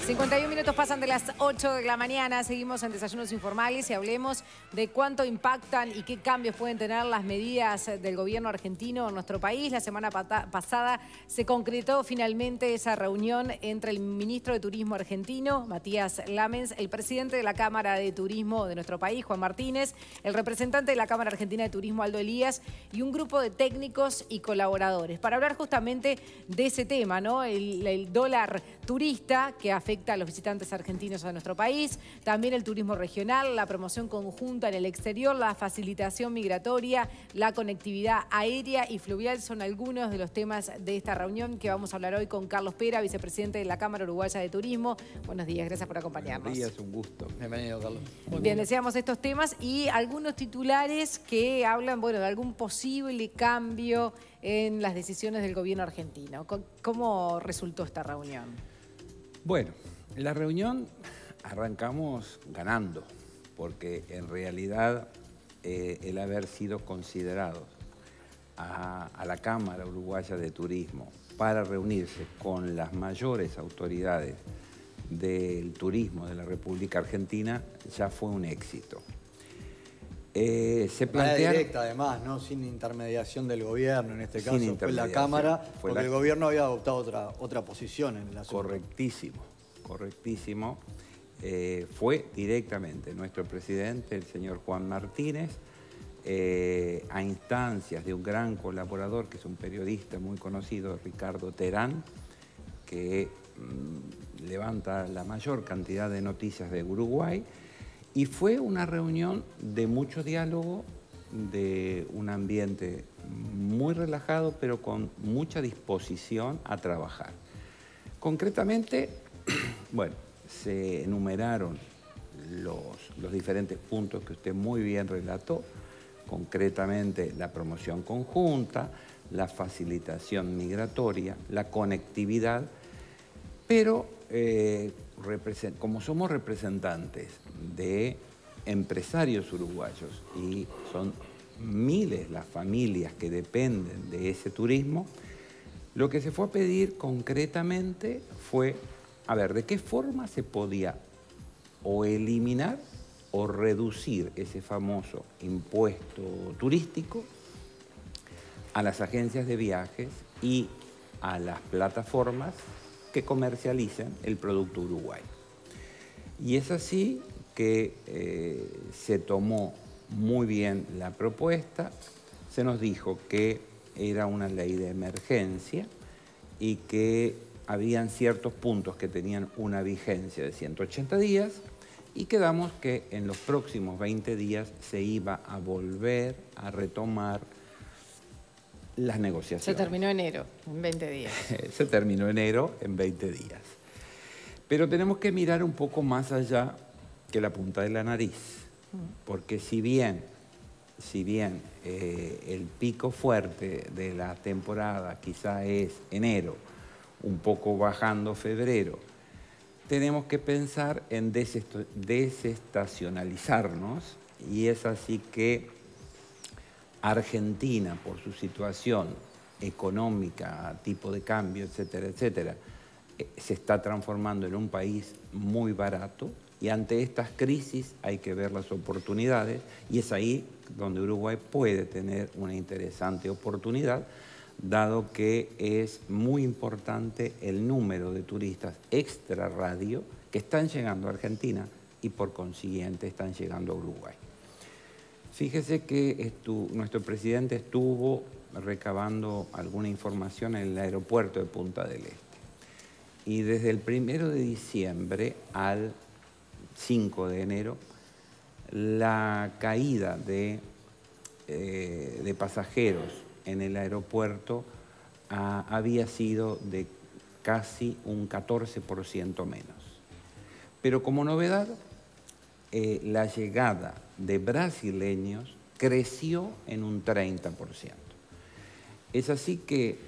51 minutos pasan de las 8 de la mañana, seguimos en Desayunos Informales y hablemos de cuánto impactan y qué cambios pueden tener las medidas del gobierno argentino en nuestro país. La semana pasada se concretó finalmente esa reunión entre el ministro de Turismo argentino, Matías Lamens, el presidente de la Cámara de Turismo de nuestro país, Juan Martínez, el representante de la Cámara Argentina de Turismo, Aldo Elías, y un grupo de técnicos y colaboradores para hablar justamente de ese tema, ¿no? El dólar turista que afecta a los visitantes argentinos a nuestro país, también el turismo regional, la promoción conjunta en el exterior, la facilitación migratoria, la conectividad aérea y fluvial son algunos de los temas de esta reunión que vamos a hablar hoy con Carlos Pera, vicepresidente de la Cámara Uruguaya de Turismo. Buenos días, gracias por acompañarnos. Buenos días, un gusto. Bienvenido, Carlos. Bien, deseamos estos temas y algunos titulares que hablan, bueno, de algún posible cambio en las decisiones del gobierno argentino. ¿Cómo resultó esta reunión? Bueno, la reunión arrancamos ganando, porque en realidad el haber sido considerados a la Cámara Uruguaya de Turismo para reunirse con las mayores autoridades del turismo de la República Argentina ya fue un éxito. Se plantearon... directa además, ¿no? Sin intermediación del gobierno, en este caso fue la Cámara, porque el gobierno había adoptado otra posición en el asunto. Correctísimo, correctísimo. Fue directamente nuestro presidente, el señor Juan Martínez, a instancias de un gran colaborador, que es un periodista muy conocido, Ricardo Terán, que levanta la mayor cantidad de noticias de Uruguay, y fue una reunión de mucho diálogo, de un ambiente muy relajado, pero con mucha disposición a trabajar. Concretamente, bueno, se enumeraron los diferentes puntos que usted muy bien relató, concretamente la promoción conjunta, la facilitación migratoria, la conectividad, pero como somos representantes de empresarios uruguayos y son miles las familias que dependen de ese turismo, lo que se fue a pedir concretamente fue, a ver, ¿de qué forma se podía o eliminar o reducir ese famoso impuesto turístico a las agencias de viajes y a las plataformas que comercializan el producto uruguayo? Y es así que se tomó muy bien la propuesta, se nos dijo que era una ley de emergencia y que habían ciertos puntos que tenían una vigencia de 180 días y quedamos que en los próximos 20 días se iba a volver a retomar las negociaciones. Se terminó enero, en 20 días. Se terminó enero en 20 días. Pero tenemos que mirar un poco más allá que la punta de la nariz, porque si bien el pico fuerte de la temporada quizá es enero, un poco bajando febrero, tenemos que pensar en desestacionalizarnos, y es así que Argentina, por su situación económica, tipo de cambio, etcétera, etcétera, se está transformando en un país muy barato, y ante estas crisis hay que ver las oportunidades, y es ahí donde Uruguay puede tener una interesante oportunidad, dado que es muy importante el número de turistas extra radio que están llegando a Argentina y por consiguiente están llegando a Uruguay. Fíjese que nuestro presidente estuvo recabando alguna información en el aeropuerto de Punta del Este, y desde el 1 de diciembre al 5 de enero la caída de pasajeros en el aeropuerto había sido de casi un 14% menos. Pero como novedad, la llegada de brasileños creció en un 30%. Es así que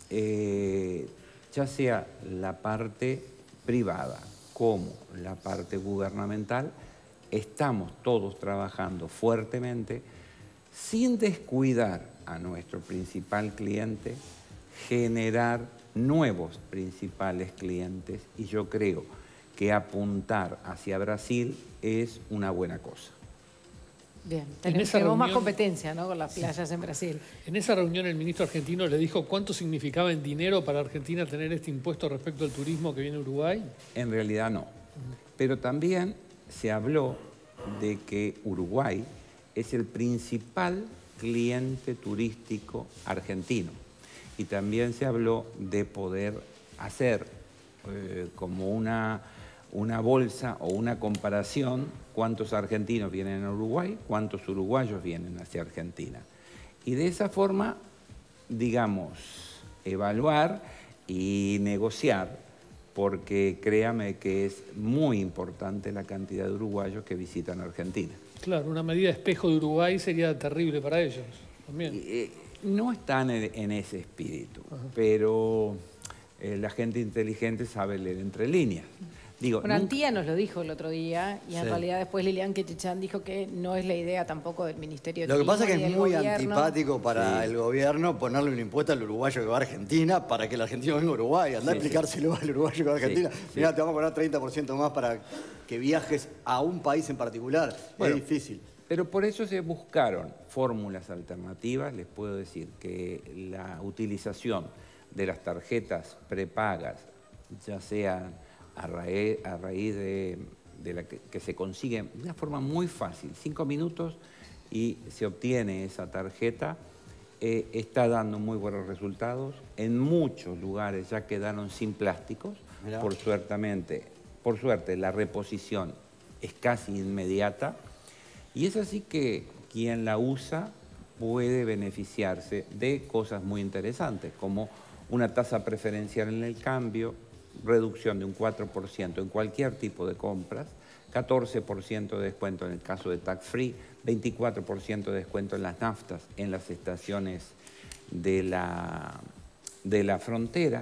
ya sea la parte privada como la parte gubernamental, estamos todos trabajando fuertemente sin descuidar a nuestro principal cliente, generar nuevos principales clientes, y yo creo que apuntar hacia Brasil es una buena cosa. Bien, tenemos más competencia, ¿no?, con las playas en Brasil. En esa reunión el ministro argentino le dijo cuánto significaba en dinero para Argentina tener este impuesto respecto al turismo que viene a Uruguay. En realidad no. Pero también se habló de que Uruguay es el principal cliente turístico argentino. Y también se habló de poder hacer como una bolsa o una comparación, cuántos argentinos vienen a Uruguay, cuántos uruguayos vienen hacia Argentina. Y de esa forma, digamos, evaluar y negociar, porque créame que es muy importante la cantidad de uruguayos que visitan Argentina. Claro, una medida de espejo de Uruguay sería terrible para ellos también. No están en ese espíritu, pero la gente inteligente sabe leer entre líneas. Digo, bueno, Antía nos lo dijo el otro día y en realidad después Lilian Quechichán dijo que no es la idea tampoco del Ministerio de Turismo. Lo que pasa es que es muy antipático para el gobierno ponerle un impuesto al uruguayo que va a Argentina para que el argentino venga a Uruguay. Andá a explicárselo al uruguayo que va a Argentina. Mirá, te vamos a cobrar 30% más para que viajes a un país en particular. Bueno, es difícil. Pero por eso se buscaron fórmulas alternativas. Les puedo decir que la utilización de las tarjetas prepagas, ya sean a raíz de la que se consigue de una forma muy fácil, 5 minutos y se obtiene esa tarjeta, está dando muy buenos resultados. En muchos lugares ya quedaron sin plásticos. Mirá. Por suerte la reposición es casi inmediata y es así que quien la usa puede beneficiarse de cosas muy interesantes, como una tasa preferencial en el cambio, reducción de un 4% en cualquier tipo de compras, 14% de descuento en el caso de tax free, 24% de descuento en las naftas en las estaciones de la frontera,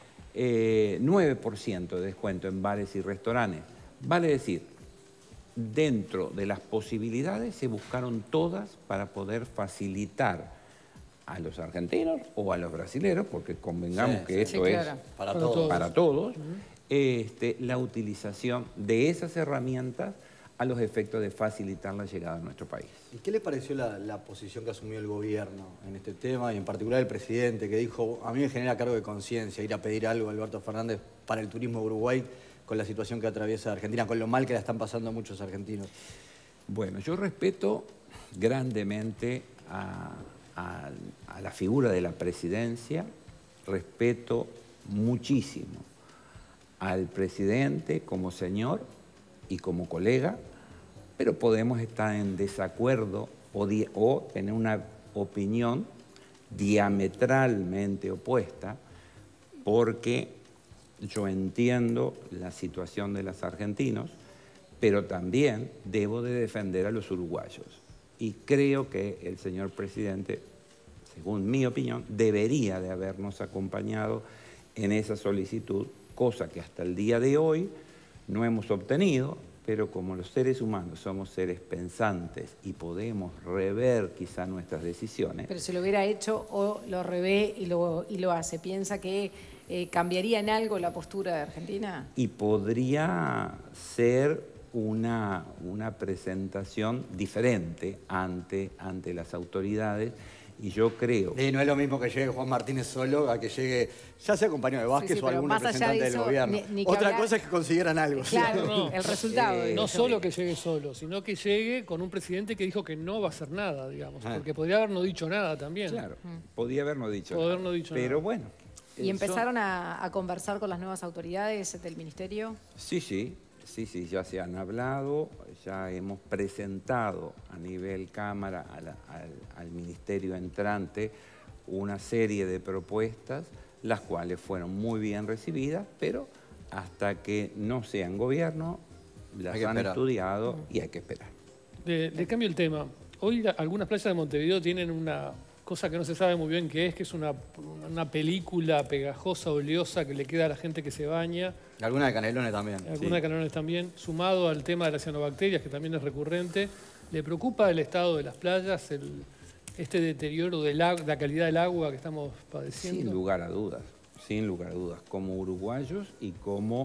9% de descuento en bares y restaurantes. Vale decir, dentro de las posibilidades se buscaron todas para poder facilitar a los argentinos o a los brasileños, porque convengamos que esto es para todos, la utilización de esas herramientas a los efectos de facilitar la llegada a nuestro país. ¿Y qué le pareció la posición que asumió el gobierno en este tema, y en particular el presidente, que dijo, a mí me genera cargo de conciencia ir a pedir algo a Alberto Fernández para el turismo de Uruguay con la situación que atraviesa Argentina, con lo mal que la están pasando muchos argentinos? Bueno, yo respeto grandemente a la figura de la presidencia, respeto muchísimo al presidente como señor y como colega, pero podemos estar en desacuerdo o tener una opinión diametralmente opuesta, porque yo entiendo la situación de los argentinos, pero también debo de defender a los uruguayos. Y creo que el señor presidente, según mi opinión, debería de habernos acompañado en esa solicitud, cosa que hasta el día de hoy no hemos obtenido, pero como los seres humanos somos seres pensantes y podemos rever quizá nuestras decisiones. Pero si lo hubiera hecho o lo revé y lo hace, ¿piensa que cambiaría en algo la postura de Argentina? Y podría ser una presentación diferente ante las autoridades, y yo creo... no es lo mismo que llegue Juan Martínez solo a que llegue, ya sea compañero de Vázquez o algún representante del gobierno. Otra cosa es que consiguieran algo. Claro, no, el resultado. No solo que llegue solo, sino que llegue con un presidente que dijo que no va a hacer nada, digamos, porque podría haber no dicho nada también. Claro, podría haber no dicho nada. Pero bueno. ¿Y empezaron a conversar con las nuevas autoridades del ministerio? Sí, ya se han hablado, ya hemos presentado a nivel Cámara al Ministerio entrante una serie de propuestas, las cuales fueron muy bien recibidas, pero hasta que no sean gobierno, las han estudiado y hay que esperar. Le cambio el tema. Hoy algunas playas de Montevideo tienen una cosa que no se sabe muy bien qué es, que es una película pegajosa, oleosa, que le queda a la gente que se baña. Alguna de Canelones también. Alguna de Canelones también, sumado al tema de las cianobacterias, que también es recurrente. ¿Le preocupa el estado de las playas, este deterioro de la calidad del agua que estamos padeciendo? Sin lugar a dudas, como uruguayos y como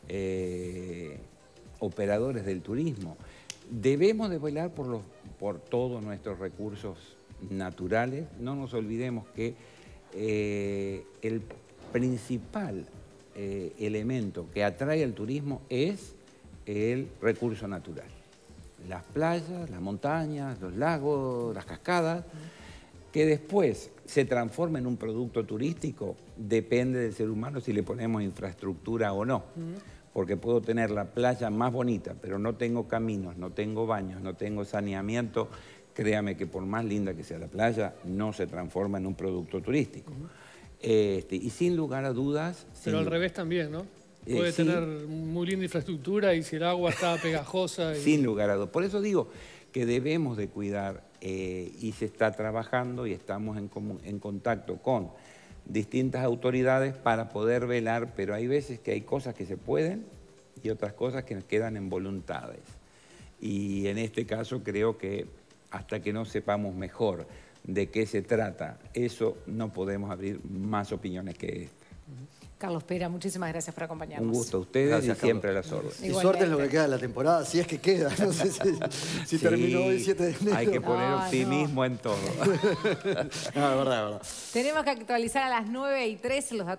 operadores del turismo. Debemos de velar por todos nuestros recursos naturales. No nos olvidemos que el principal elemento que atrae al turismo es el recurso natural. Las playas, las montañas, los lagos, las cascadas, que después se transforma en un producto turístico, depende del ser humano si le ponemos infraestructura o no. Porque puedo tener la playa más bonita, pero no tengo caminos, no tengo baños, no tengo saneamiento. Créame que por más linda que sea la playa, no se transforma en un producto turístico. Y sin lugar a dudas... Pero al revés también, ¿no? Puede tener muy linda infraestructura y si el agua está pegajosa... Sin lugar a dudas. Por eso digo que debemos de cuidar y se está trabajando y estamos en contacto con distintas autoridades para poder velar, pero hay veces que hay cosas que se pueden y otras cosas que nos quedan en voluntades. Y en este caso creo que hasta que no sepamos mejor de qué se trata, eso no podemos abrir más opiniones que esta. Carlos Pera, muchísimas gracias por acompañarnos. Un gusto a ustedes. Gracias, y siempre a las órdenes. Y suerte en lo que queda de la temporada, si es que queda. No sé si terminó hoy 7 de enero. Hay que poner optimismo en todo. No, es verdad, es verdad. Tenemos que actualizar a las 9:03 los datos.